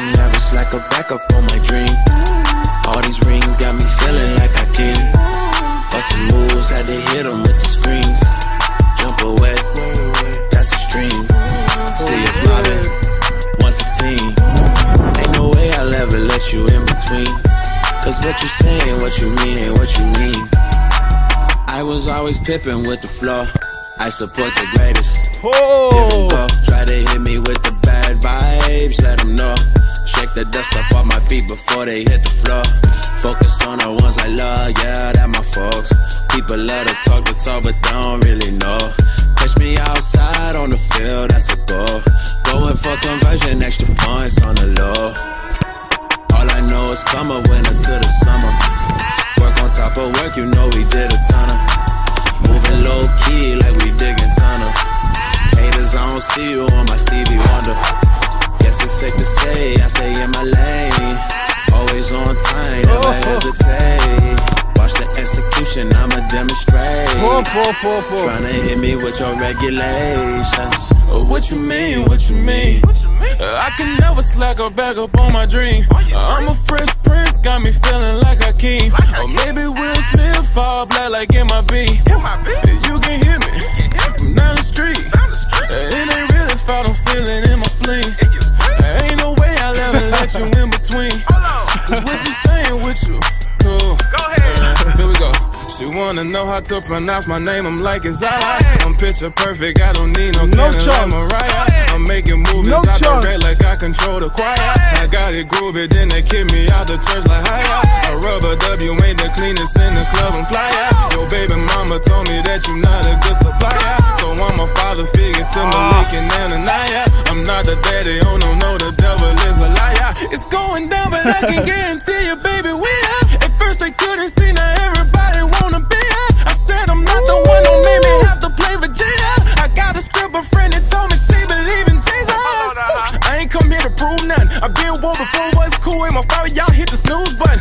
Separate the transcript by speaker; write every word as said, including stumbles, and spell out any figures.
Speaker 1: can never slack or back up on my dream. All these rings got me feeling like I king. Bustin' moves, had to hit them with the screens. Jump away, that's extreme. See us mobbing, one sixteen. Ain't no way I'll ever let you in between. Cause what you saying, what you mean, ain't what you mean. I was always pippin' with the flow. I support the greatest.
Speaker 2: Oh.
Speaker 1: Give and go. Try to hit me with the bad vibes, let them know. Shake the dust up off my feet before they hit the floor. Focus on the ones I love, yeah, that my folks. People love to talk the talk, but don't really know. Catch me outside on the field, that's a goal. Going for conversion, extra points on the low. All I know is come a winter to the summer. Work on top of work, you know we did a ton of. Moving low key like we digging tunnels. Haters, I don't see you on my Stevie Wonder. Guess it's safe to say I stay in my lane. Always on time, never
Speaker 2: oh.
Speaker 1: hesitate. Watch the execution, I'ma demonstrate.
Speaker 2: Oh, oh, oh, oh.
Speaker 1: Tryna hit me with your regulations. Oh, what you mean, what you mean? Uh, I can never slack or back up on my dream. uh, I'm a fresh prince, got me feeling like a king. Or maybe Will Smith, fall black like M I B. You can hear me from down the street. Uh, it ain't really far, I'm feeling in my spleen. There ain't no way I'll ever let you in between. Cause what you saying with you, cool.
Speaker 3: Go ahead.
Speaker 1: Uh, here we go. She wanna know how to pronounce my name, I'm like, it's alright. I'm picture perfect, I don't need no,
Speaker 2: no
Speaker 1: cannon like Mariah. I'm making movies,
Speaker 2: no
Speaker 1: I
Speaker 2: chance.
Speaker 1: direct like I control the choir. I got it groovy, then they kick me out the church like hi. A rubber W ain't the cleanest in the club, I'm fly out. Yo baby mama told me that you not a good supplier. So I'm a father figure to Malik and Ananiah. I'm not the daddy, oh no, no, the devil is a liar. It's going down, but I can guarantee you, baby, we are. At first they couldn't see, now everybody wanna be us. I said I'm not the one, don't make me have to play Vegeta. I got a stripper friend that told me she believe in Jesus. I ain't come here to prove nothing. I been woke before was cool, ain't my fault, y'all hit the snooze button.